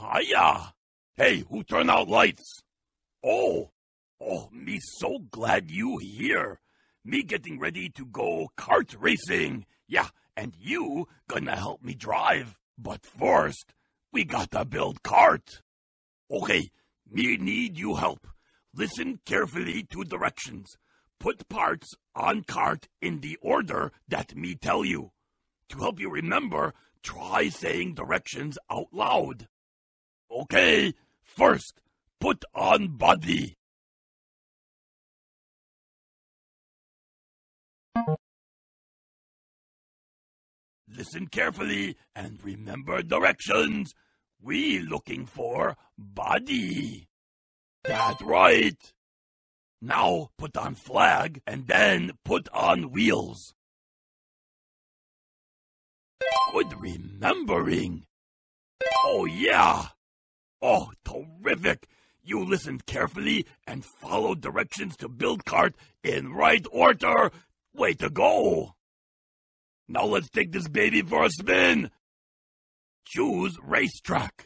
Hiya! Hey, who turned out lights? Oh, me so glad you here. Me getting ready to go kart racing. Yeah, and you gonna help me drive. But first, we gotta build kart. Okay, me need you help. Listen carefully to directions. Put parts on cart in the order that me tell you. To help you remember, try saying directions out loud. Okay, first, put on body. Listen carefully and remember directions. We looking for body. That's right. Now put on flag and then put on wheels. Good remembering. Oh yeah. Oh, terrific. You listened carefully and followed directions to build kart in right order. Way to go. Now let's take this baby for a spin. Choose racetrack.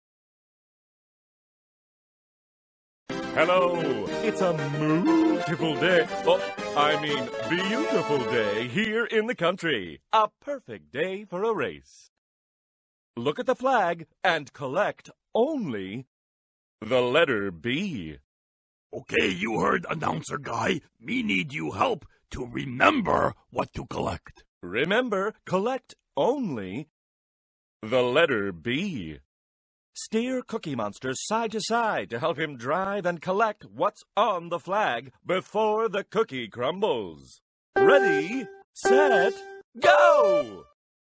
Hello, it's a beautiful day. Beautiful day here in the country. A perfect day for a race. Look at the flag and collect only the letter B. Okay, you heard, announcer guy. Me need you help to remember what to collect. Remember, collect only the letter B. Steer Cookie Monster side to side to help him drive and collect what's on the flag before the cookie crumbles. Ready, set, go!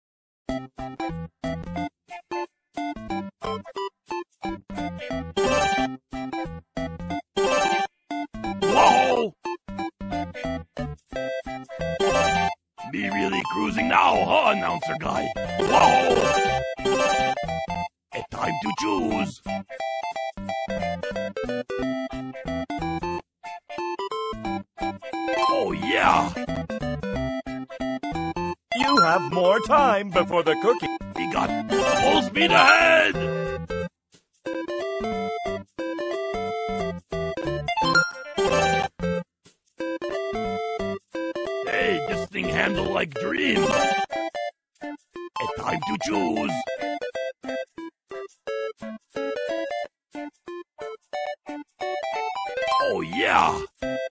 Whoa! Me really cruising now, huh, announcer guy? Whoa! It's time to choose. Oh, yeah. You have more time before the cookie. We got full speed ahead. Hey, this thing handle like dream. It's time to choose. Oh, yeah.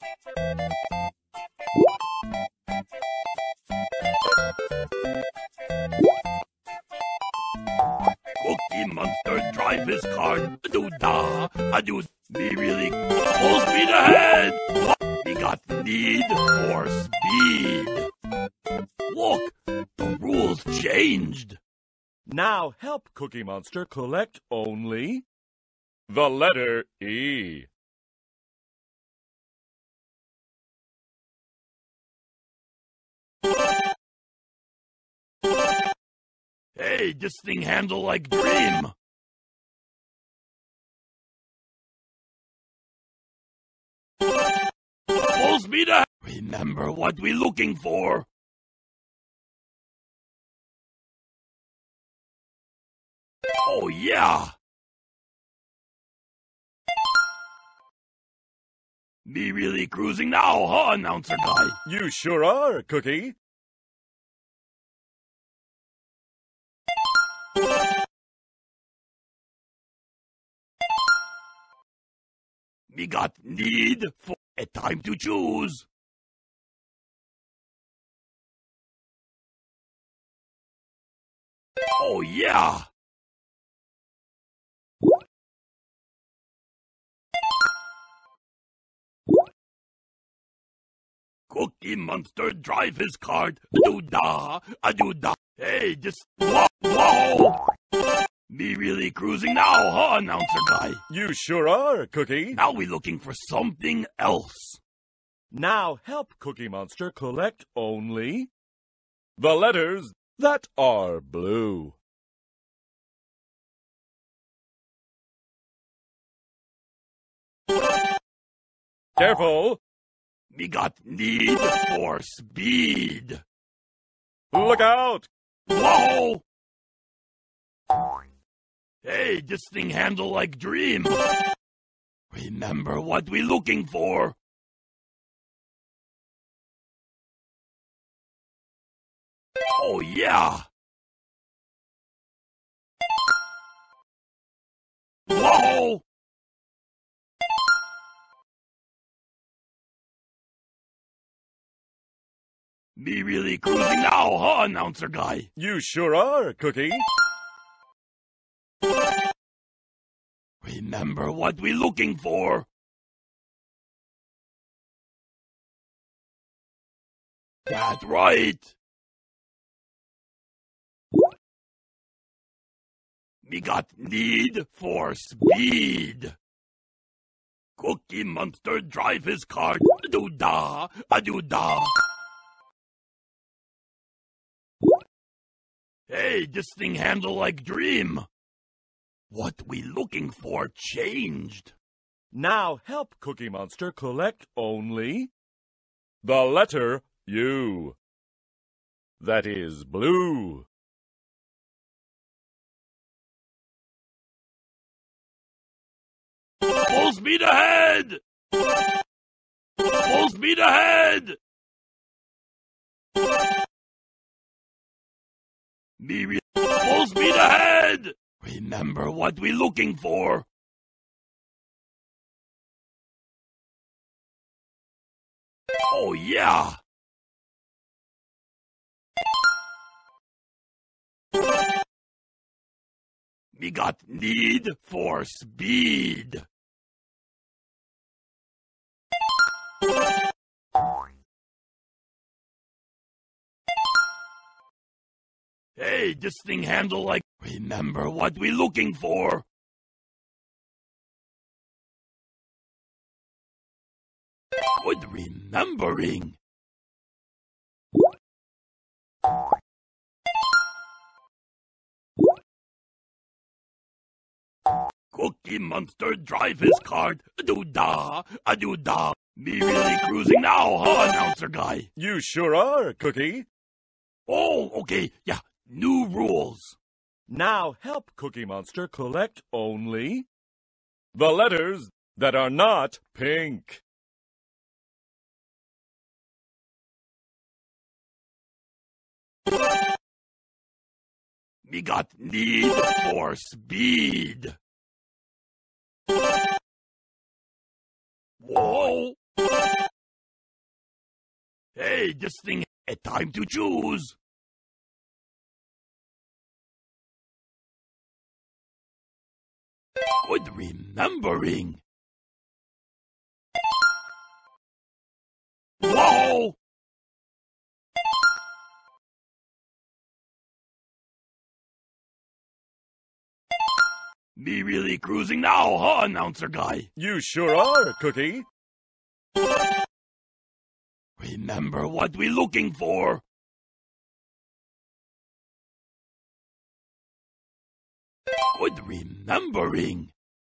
Cookie Monster drive his car. A-doo-da, a-doo. Me really full speed ahead. We got need for speed. Look, the rules changed. Now help Cookie Monster collect only the letter E. Hey, this thing handle like dream. Full speed ahead. Remember what we looking for. Oh, yeah. Me really cruising now, huh, announcer guy? You sure are, Cookie. Me got need for a time to choose. Oh, yeah. Cookie Monster drive his cart. A-doo-da, a-doo-da. Hey, just whoa. Me really cruising now, huh, announcer guy? You sure are, Cookie. Now we looking for something else. Now help Cookie Monster collect only the letters that are blue. Careful! We got need for speed. Look out! Whoa! Hey, this thing handle like dream. Remember what we looking for. Oh, yeah. Whoa! Me really cruising now, huh, announcer guy? You sure are, Cookie. Remember what we looking for. That's right. We got need for speed. Cookie Monster drive his car. A-doo-da, a-doo-da. Hey, this thing handle like dream. What we looking for changed. Now help Cookie Monster collect only the letter U. That is blue. Full speed ahead! Full speed ahead! Full speed ahead! Remember what we looking for. Oh, yeah! We got need for speed. Hey, this thing handle like... Remember what we looking for. Good remembering. Cookie Monster drive his cart. A-doo-da, a-doo-da. Me really cruising now, huh, announcer guy? You sure are, Cookie. Oh, okay, yeah, new rules. Now help Cookie Monster collect only the letters that are not pink. We got need for speed. Whoa! Hey, this thing, it's time to choose. Good remembering. Whoa! Me really cruising now, huh, announcer guy? You sure are, Cookie. Remember what we looking for. Good remembering.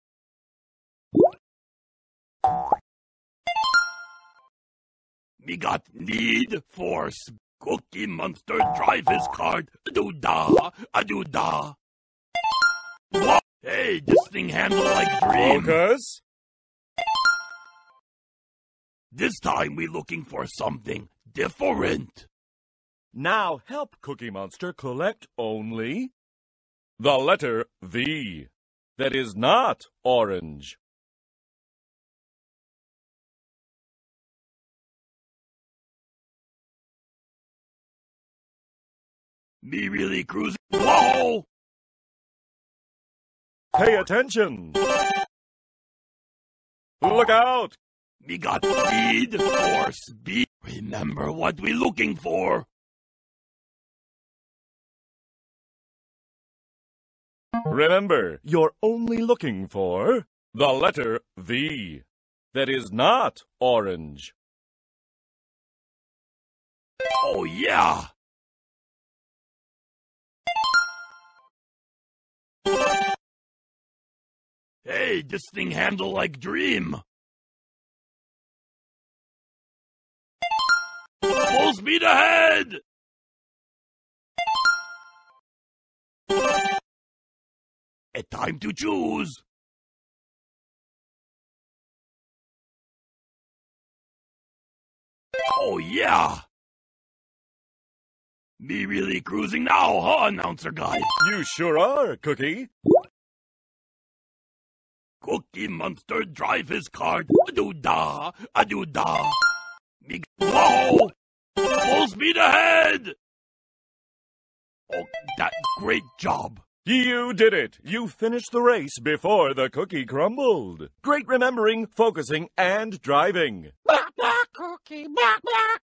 We got need for Cookie Monster drive his cart. A-doo-da, a-doo-da. What? Hey, this thing handle like dream. Focus. This time we looking for something different. Now help Cookie Monster collect only the letter V. That is not orange. Me really cruising. Whoa! Pay attention. Look out. We got need for speed. Remember what we looking for. Remember, you're only looking for the letter V. That is not orange. Oh, yeah. Hey, this thing handle like dream. Full speed ahead! time to choose. Oh, yeah. Me really cruising now, huh, announcer guy? You sure are, Cookie. Cookie Monster drive his car. A-doo-dah, a-doo-dah. Me, whoa! Full speed ahead! Oh, that great job. You did it! You finished the race before the cookie crumbled. Great remembering, focusing, and driving. Black, black, Cookie, black, black.